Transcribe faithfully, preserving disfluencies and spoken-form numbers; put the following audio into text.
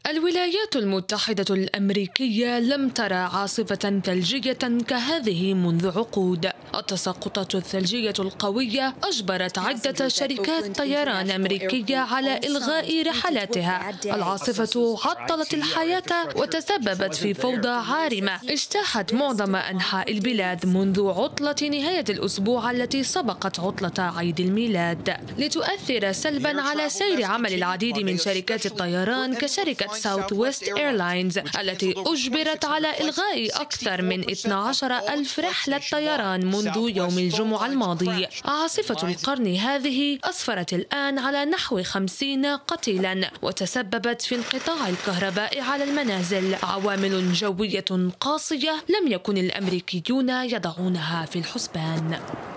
الولايات المتحدة الأمريكية لم ترى عاصفة ثلجية كهذه منذ عقود. التساقطات الثلجية القوية أجبرت عدة شركات طيران أمريكية على إلغاء رحلاتها. العاصفة عطلت الحياة وتسببت في فوضى عارمة اجتاحت معظم أنحاء البلاد منذ عطلة نهاية الأسبوع التي سبقت عطلة عيد الميلاد، لتؤثر سلبا على سير عمل العديد من شركات الطيران كشركة ساوث ويست إيرلاينز التي أجبرت على إلغاء أكثر من اثني عشر ألف رحلة طيران منذ يوم الجمعة الماضي. عاصفة القرن هذه أسفرت الآن على نحو خمسين قتيلا وتسببت في انقطاع الكهرباء على المنازل، عوامل جوية قاسية لم يكن الأمريكيون يضعونها في الحسبان.